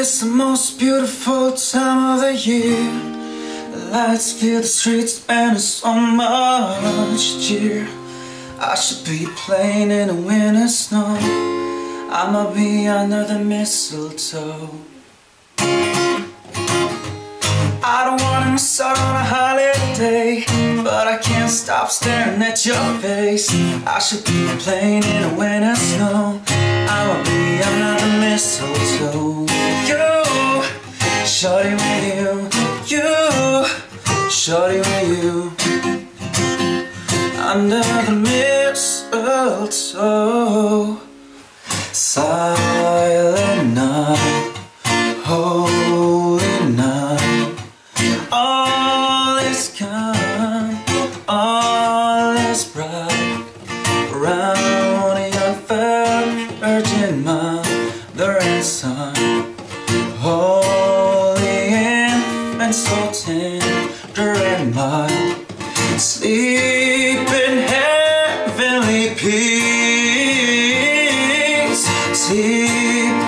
It's the most beautiful time of the year. The lights fill the streets and there's so much cheer. I should be playing in the winter snow. I'ma be under the mistletoe. I don't wanna miss out on a holiday, but I can't stop staring at your face. I should be playing in the winter snow. I'ma be under the mistletoe. You, shorty with you, shorty with you, under the mistletoe. Silent night, holy night, all is calm, all is bright around your virgin mother and son. Holy infant, so tender and mild, sleep in heavenly peace, sleep